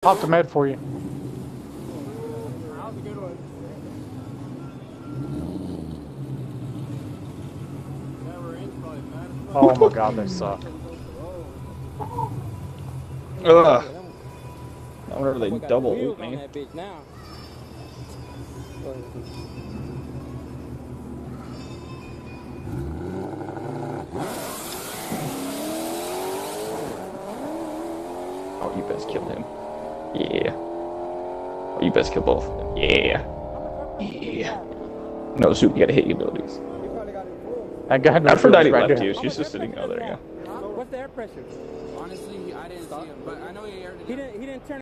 Popped a med for you. Oh my god, they suck. Ugh. I wonder if they double loot me. Oh, you best kill him. Yeah. Oh, you best kill both of them. Yeah. Yeah. No, Soup, you gotta hit your abilities. That guy knows Aphrodite right left there. you. She's just sitting. Oh, there you go. What's the air pressure? Honestly, I didn't see him, but I know he didn't turn.